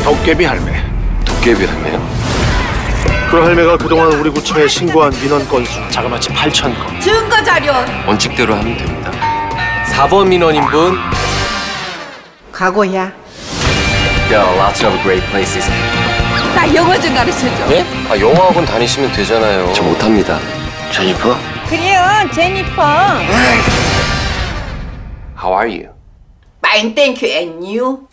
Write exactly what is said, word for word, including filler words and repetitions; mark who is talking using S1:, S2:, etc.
S1: 도깨비 할매.
S2: 도깨비 할매요?
S1: 그 할매가 그동안 우리 구청에 신고한 민원 건수 자그마치 팔천 건.
S3: 증거 자료
S2: 원칙대로 하면 됩니다. 사 번 민원인 분.
S3: 각오야.
S2: There are lots of great places.
S3: 나 영어 좀 가르쳐줘.
S2: 네? 아, 영어학원 다니시면 되잖아요. 저 못합니다. 제니퍼?
S3: 그래요, 제니퍼.
S2: How are you?
S3: Fine, thank you, and you?